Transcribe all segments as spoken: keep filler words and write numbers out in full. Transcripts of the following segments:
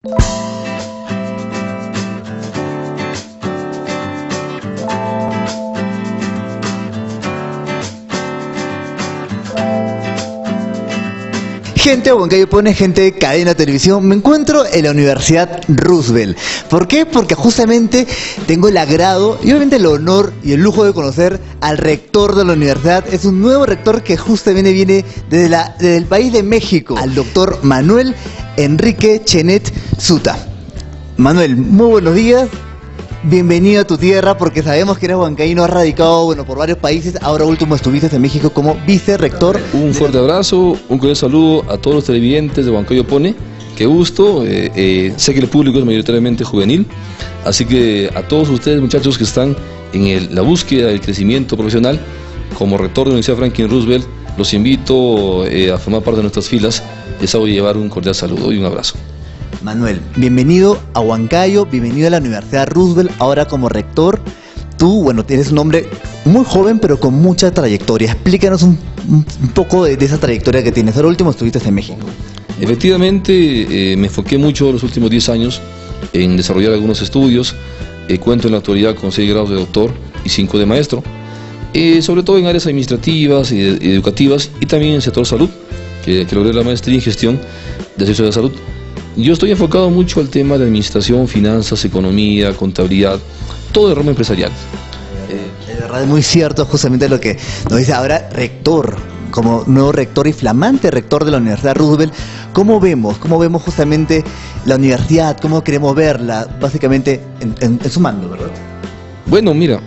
Gente de Huancayo Pone, gente de Cadena Televisión, me encuentro en la Universidad Roosevelt. ¿Por qué? Porque justamente tengo el agrado y obviamente el honor y el lujo de conocer al rector de la universidad. Es un nuevo rector que justamente viene desde, la, desde el país de México, al doctor Manuel Enrique Chenet Suta. Manuel, muy buenos días. Bienvenido a tu tierra, porque sabemos que eres huancaíno, has radicado bueno, por varios países, ahora último estuviste en México como vicerrector. Un fuerte abrazo, un cordial saludo a todos los televidentes de Huancayo Pone, qué gusto, eh, eh, sé que el público es mayoritariamente juvenil, así que a todos ustedes muchachos que están en el, la búsqueda del crecimiento profesional, como rector de la Universidad Franklin Roosevelt, los invito eh, a formar parte de nuestras filas, les hago llevar un cordial saludo y un abrazo. Manuel, bienvenido a Huancayo, bienvenido a la Universidad Roosevelt, ahora como rector. Tú, bueno, tienes un hombre muy joven pero con mucha trayectoria. Explícanos un, un, un poco de, de esa trayectoria que tienes. Ahora último estuviste en México. Efectivamente, eh, me enfoqué mucho los últimos diez años en desarrollar algunos estudios. Eh, cuento en la actualidad con seis grados de doctor y cinco de maestro, eh, sobre todo en áreas administrativas y, ed educativas y también en el sector salud, que, que logré la maestría en gestión de servicios de salud. Yo estoy enfocado mucho al tema de administración, finanzas, economía, contabilidad, todo el ramo empresarial. Eh, de verdad es muy cierto justamente lo que nos dice ahora rector, como nuevo rector y flamante rector de la Universidad Roosevelt. ¿Cómo vemos? ¿Cómo vemos justamente la universidad? ¿Cómo queremos verla? Básicamente en, en, en su mando, ¿verdad? Bueno, mira,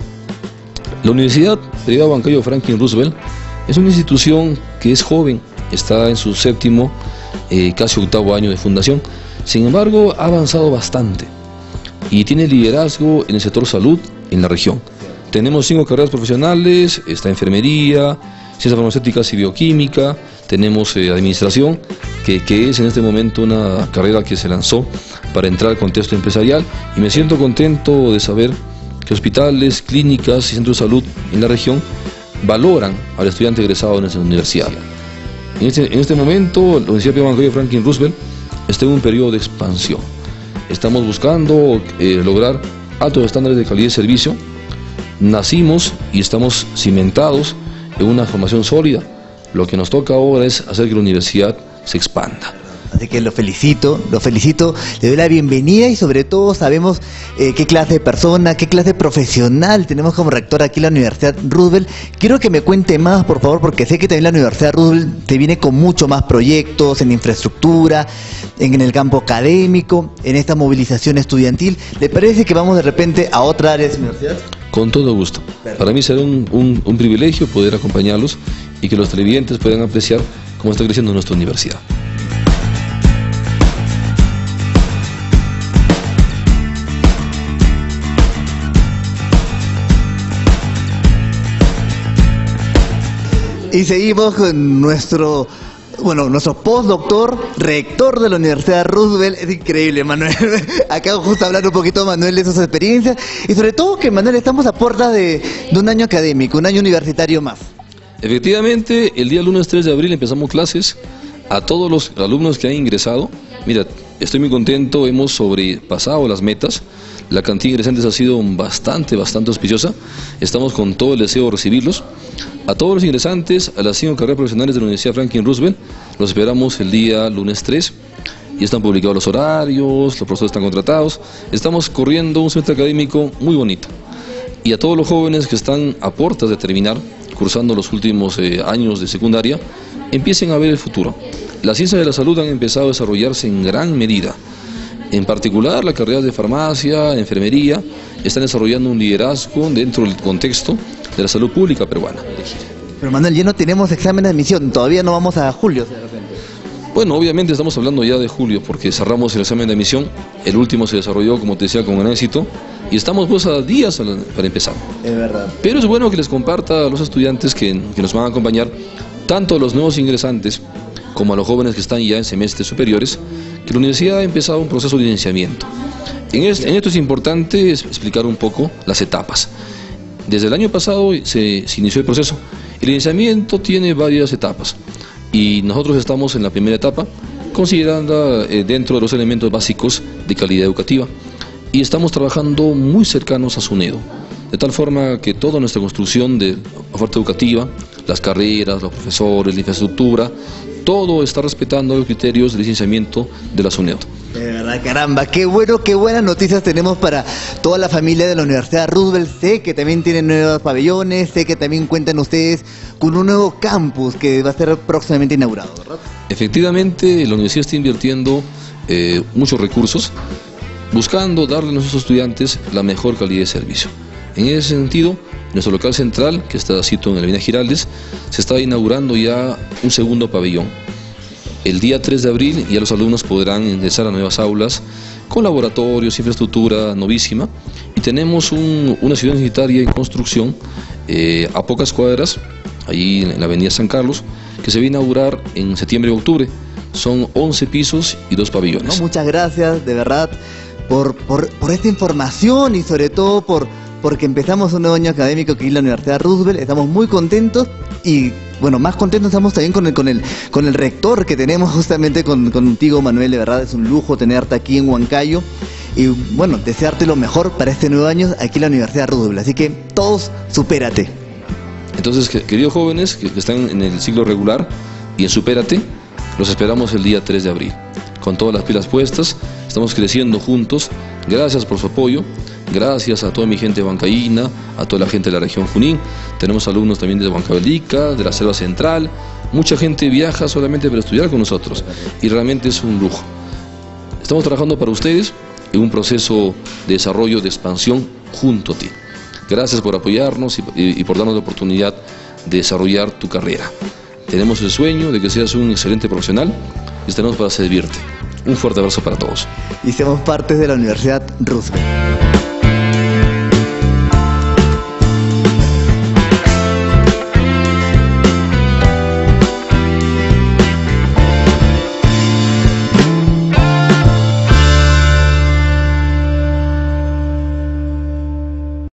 la Universidad Privada Huancayo Franklin Roosevelt es una institución que es joven, está en su séptimo, eh, casi octavo año de fundación. Sin embargo, ha avanzado bastante y tiene liderazgo en el sector salud en la región. Tenemos cinco carreras profesionales, está enfermería, ciencias farmacéuticas y bioquímica, tenemos eh, administración, que, que es en este momento una carrera que se lanzó para entrar al contexto empresarial, y me siento contento de saber que hospitales, clínicas y centros de salud en la región valoran al estudiante egresado en nuestra universidad. En este, en este momento, la Universidad Privada Huancayo Franklin Roosevelt está en un periodo de expansión. Estamos buscando eh, lograr altos estándares de calidad de servicio. Nacimos y estamos cimentados en una formación sólida. Lo que nos toca ahora es hacer que la universidad se expanda. Así que lo felicito, lo felicito, le doy la bienvenida y sobre todo sabemos eh, qué clase de persona, qué clase de profesional tenemos como rector aquí en la Universidad Roosevelt. Quiero que me cuente más, por favor, porque sé que también la Universidad Roosevelt te viene con mucho más proyectos en infraestructura, en, en el campo académico, en esta movilización estudiantil. ¿Le parece que vamos de repente a otra área de su universidad? Con todo gusto. Perfecto. Para mí será un, un, un privilegio poder acompañarlos y que los televidentes puedan apreciar cómo está creciendo nuestra universidad. Y seguimos con nuestro, bueno, nuestro postdoctor, rector de la Universidad Roosevelt. Es increíble, Manuel. Acabo justo de hablar un poquito, Manuel, de sus experiencias. Y sobre todo que, Manuel, estamos a puertas de, de un año académico, un año universitario más. Efectivamente, el día lunes tres de abril empezamos clases. A todos los alumnos que han ingresado, mira, estoy muy contento, hemos sobrepasado las metas. La cantidad de ingresantes ha sido bastante, bastante auspiciosa. Estamos con todo el deseo de recibirlos. A todos los ingresantes a las cinco carreras profesionales de la Universidad Franklin Roosevelt los esperamos el día lunes tres. Ya están publicados los horarios, los profesores están contratados. Estamos corriendo un semestre académico muy bonito. Y a todos los jóvenes que están a puertas de terminar, cursando los últimos eh, años de secundaria, empiecen a ver el futuro. Las ciencias de la salud han empezado a desarrollarse en gran medida. En particular, las carreras de farmacia, enfermería, están desarrollando un liderazgo dentro del contexto de la salud pública peruana. Pero, Manuel, ya no tenemos examen de admisión, todavía no vamos a julio, de repente. Bueno, obviamente estamos hablando ya de julio, porque cerramos el examen de admisión, el último se desarrolló, como te decía, con gran éxito, y estamos pues a días para empezar. Es verdad. Pero es bueno que les comparta a los estudiantes que, que nos van a acompañar, tanto a los nuevos ingresantes, como a los jóvenes que están ya en semestres superiores, que la universidad ha empezado un proceso de licenciamiento. En, este, en esto es importante explicar un poco las etapas. Desde el año pasado se, se inició el proceso. El licenciamiento tiene varias etapas y nosotros estamos en la primera etapa, considerada eh, dentro de los elementos básicos de calidad educativa. Y estamos trabajando muy cercanos a SUNEDO, de tal forma que toda nuestra construcción de oferta educativa, las carreras, los profesores, la infraestructura, todo está respetando los criterios de licenciamiento de la SUNEDO. De verdad, caramba, qué bueno, qué buenas noticias tenemos para toda la familia de la Universidad Roosevelt. Sé que también tienen nuevos pabellones, sé que también cuentan ustedes con un nuevo campus que va a ser próximamente inaugurado, ¿verdad? Efectivamente, la universidad está invirtiendo eh, muchos recursos, buscando darle a nuestros estudiantes la mejor calidad de servicio. En ese sentido, nuestro local central, que está situado en la avenida Giraldes, se está inaugurando ya un segundo pabellón. El día tres de abril ya los alumnos podrán ingresar a nuevas aulas con laboratorios, infraestructura novísima, y tenemos un, una ciudad universitaria en construcción eh, a pocas cuadras, allí en la avenida San Carlos, que se va a inaugurar en septiembre y octubre. Son once pisos y dos pabellones. No, muchas gracias, de verdad, por, por, por esta información y sobre todo por porque empezamos un nuevo año académico aquí en la Universidad Roosevelt. Estamos muy contentos y, bueno, más contentos estamos también con el, con el, con el rector que tenemos justamente con, contigo, Manuel. De verdad es un lujo tenerte aquí en Huancayo y, bueno, desearte lo mejor para este nuevo año aquí en la Universidad Roosevelt. Así que todos, supérate. Entonces, queridos jóvenes que están en el ciclo regular y en Supérate, los esperamos el día tres de abril. Con todas las pilas puestas, estamos creciendo juntos. Gracias por su apoyo. Gracias a toda mi gente huancaína, a toda la gente de la región Junín. Tenemos alumnos también de Huancavelica, de la Selva Central. Mucha gente viaja solamente para estudiar con nosotros y realmente es un lujo. Estamos trabajando para ustedes en un proceso de desarrollo, de expansión junto a ti. Gracias por apoyarnos y, y, y por darnos la oportunidad de desarrollar tu carrera. Tenemos el sueño de que seas un excelente profesional y estaremos para servirte. Un fuerte abrazo para todos. Y seamos parte de la Universidad Roosevelt.